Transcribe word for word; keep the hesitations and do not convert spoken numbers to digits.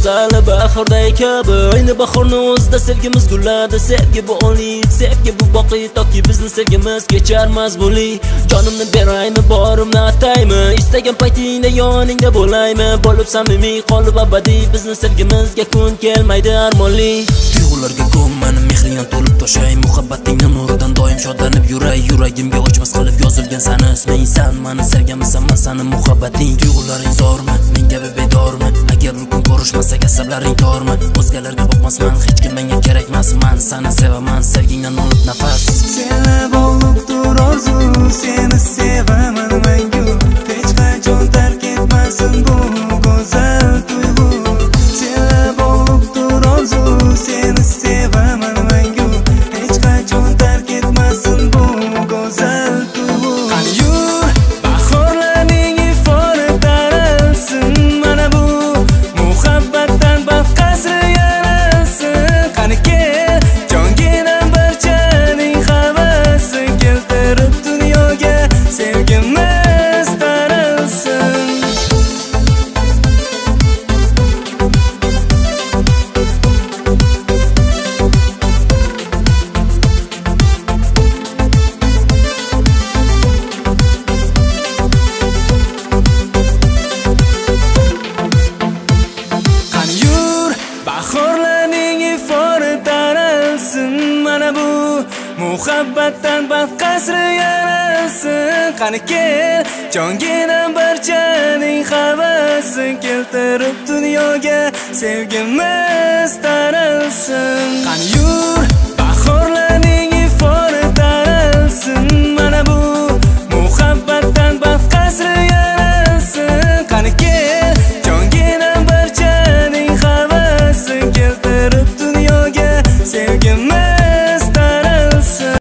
go'zal bahorday kabi. Ayni bahorni o'zida sevgimiz gulladi. Sevgi bu oliy, sevgi bu boqiy, toki bizni sevgimiz kecharmas bo'li. Jonimni beraymi, borimni ataymi, istagan paytingda yoningda bo'laymi. Bo'lib samimiy, qolib abadiy, bizni sevgimizga kun kelmaydi armonli. Tuyg'ularga ko'mman, mehringdan to'lib toshay, muhabbatingning nuridan doim shodlanib yuray. Yuragimga ochmas qilib yozilgan sani isming. San meni sevganmisan, men sani muhabbating. Tuyg'ularing zormi, menga bedormi? Agar bir kun ko'rishmasak asablaring tormi? O'zgalarga boqmasman, hech kim menga kerakmas. Men seni sevaman, sevgingdan olib nafas. Senlab olibdir orzu, seni sevaman mangu. Hech qachon tark etmasin bu go'zal tuyg'u. Senlab olibdir orzu, seni sevaman mangu. Hech qachon tark etmasin bu go'zal tuyg'u. Qani yur, bahorlarning ifori taralsin, mana bu muhabbatdan baxt qasri yaralsin. Qani kel, jonginam barchaning havasi keltirib dunyoga sevgimiz taralsin. Qani yur, bahorlarning ifori taralsin, mana bu muhabbatdan baxt qasri yaralsin. Qani kel, jonginam barchaning havasi keltirib dunyoga sevgimiz taralsin. Qani yur, bahorlarning